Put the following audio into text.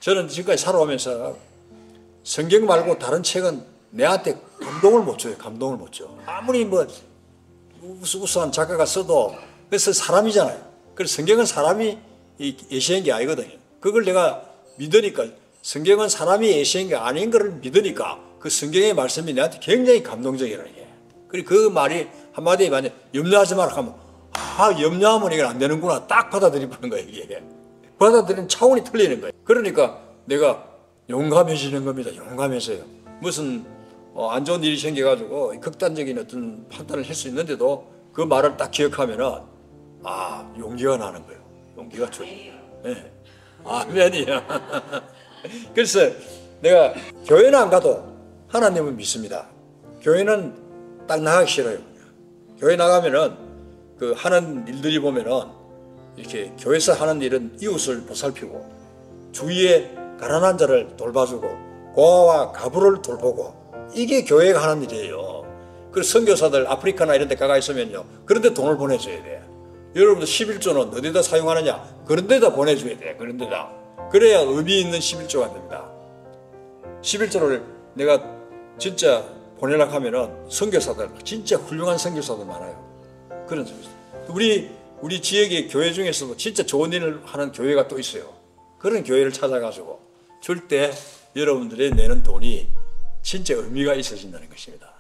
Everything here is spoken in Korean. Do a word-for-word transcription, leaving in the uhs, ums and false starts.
저는 지금까지 살아오면서 성경 말고 다른 책은 내한테 감동을 못 줘요. 감동을 못 줘. 아무리 뭐 우수우수한 작가가 써도 그래서 사람이잖아요. 그래서 성경은 사람이 예시한 게 아니거든요. 그걸 내가 믿으니까 성경은 사람이 예시한 게 아닌 걸 믿으니까 그 성경의 말씀이 내한테 굉장히 감동적이라는 게. 그리고 그 말이 한마디에 만약 염려하지 마라 하면 아 염려하면 이건 안 되는구나 딱 받아들이는 거예요. 이게 받아들이는 차원이 틀리는 거예요. 그러니까 내가 용감해지는 겁니다. 용감해서요. 무슨 어, 안 좋은 일이 생겨가지고 극단적인 어떤 판단을 할 수 있는데도 그 말을 딱 기억하면은 아 용기가 나는 거예요. 용기가 줘요. 네. 아멘이야. 그래서 내가 교회는 안 가도 하나님을 믿습니다. 교회는 딱 나가기 싫어요. 교회 나가면은 그 하는 일들이 보면은 이렇게 교회에서 하는 일은 이웃을 보살피고 주위에 가난한 자를 돌봐주고 고아와 가부를 돌보고 이게 교회가 하는 일이에요. 그래서 선교사들 아프리카나 이런 데 가가 있으면요. 그런 데 돈을 보내줘야 돼. 여러분들 십일조는 어디다 사용하느냐? 그런 데다 보내줘야 돼. 그런 데다. 그래야 의미 있는 십일조가 됩니다. 십일조를 내가 진짜 보내려고 하면은 선교사들, 진짜 훌륭한 선교사들 많아요. 그런 선교사. 우리, 우리 지역의 교회 중에서도 진짜 좋은 일을 하는 교회가 또 있어요. 그런 교회를 찾아가지고 줄 때 여러분들이 내는 돈이 진짜 의미가 있어진다는 것입니다.